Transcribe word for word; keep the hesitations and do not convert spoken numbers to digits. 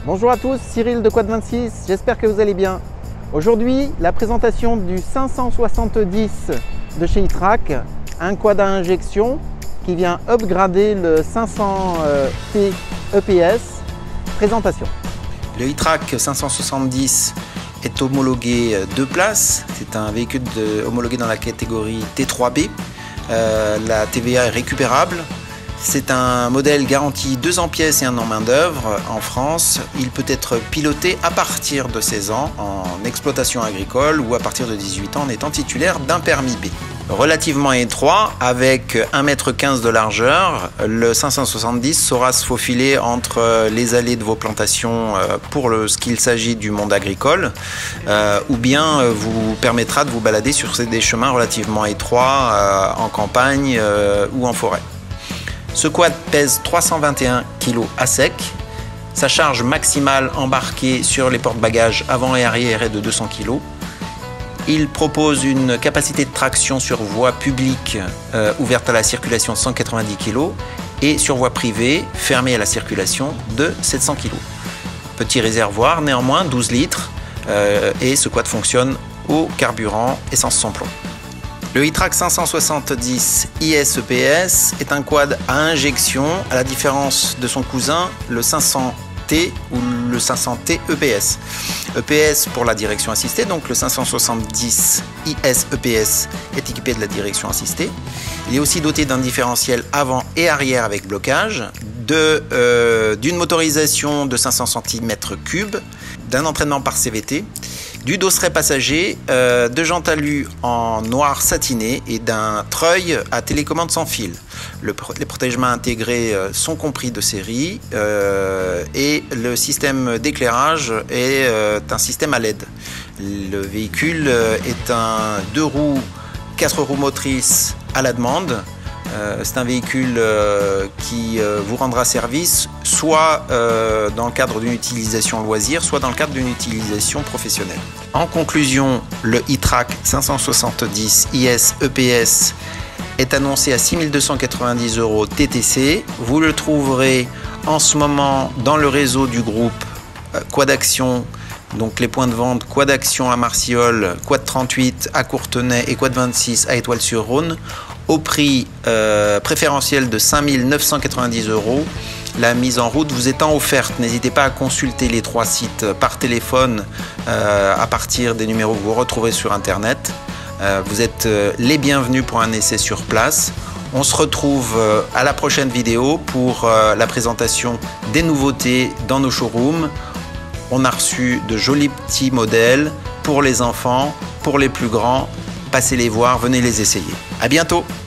Bonjour à tous, Cyril de Quad vingt-six, j'espère que vous allez bien. Aujourd'hui, la présentation du cinq cent soixante-dix de chez iTrack, un quad à injection qui vient upgrader le cinq cents T E P S. Présentation. Le iTrack cinq cent soixante-dix est homologué deux places. C'est un véhicule de, homologué dans la catégorie T trois B. Euh, la T V A est récupérable. C'est un modèle garanti deux ans pièces et un an main d'œuvre en France. Il peut être piloté à partir de seize ans en exploitation agricole ou à partir de dix-huit ans en étant titulaire d'un permis B. Relativement étroit, avec un mètre quinze de largeur, le cinq cent soixante-dix saura se faufiler entre les allées de vos plantations pour le, ce qu'il s'agit du monde agricole, euh, ou bien vous permettra de vous balader sur des chemins relativement étroits euh, en campagne euh, ou en forêt. Ce quad pèse trois cent vingt et un kilos à sec. Sa charge maximale embarquée sur les porte-bagages avant et arrière est de deux cents kilos. Il propose une capacité de traction sur voie publique euh, ouverte à la circulation de cent quatre-vingt-dix kilos et sur voie privée fermée à la circulation de sept cents kilos. Petit réservoir néanmoins, douze litres, euh, et ce quad fonctionne au carburant essence sans plomb. Le iTrack cinq cent soixante-dix I S E P S est un quad à injection, à la différence de son cousin, le cinq cents T ou le cinq cents T E P S. E P S pour la direction assistée, donc le cinq cent soixante-dix I S E P S est équipé de la direction assistée. Il est aussi doté d'un différentiel avant et arrière avec blocage, de, euh, d'une motorisation de cinq cents centimètres cubes, d'un entraînement par C V T, du dosseret passager, euh, de jantes alu en noir satiné et d'un treuil à télécommande sans fil. Le, les protège-mains intégrés euh, sont compris de série euh, et le système d'éclairage est euh, un système à L E D. Le véhicule euh, est un deux roues, quatre roues motrices à la demande. Euh, c'est un véhicule euh, qui euh, vous rendra service soit euh, dans le cadre d'une utilisation loisir, soit dans le cadre d'une utilisation professionnelle. En conclusion, le iTrack cinq cent soixante-dix I S E P S est annoncé à six mille deux cent quatre-vingt-dix euros T T C. Vous le trouverez en ce moment dans le réseau du groupe euh, Quad Action. Donc les points de vente Quad Action à Marciol, Quad trente-huit à Courtenay et Quad vingt-six à Étoile-sur-Rhône au prix euh, préférentiel de cinq mille neuf cent quatre-vingt-dix euros. La mise en route vous étant offerte. N'hésitez pas à consulter les trois sites par téléphone euh, à partir des numéros que vous retrouverez sur internet. Euh, vous êtes euh, les bienvenus pour un essai sur place. On se retrouve euh, à la prochaine vidéo pour euh, la présentation des nouveautés dans nos showrooms. On a reçu de jolis petits modèles pour les enfants, pour les plus grands. Passez les voir, venez les essayer. À bientôt!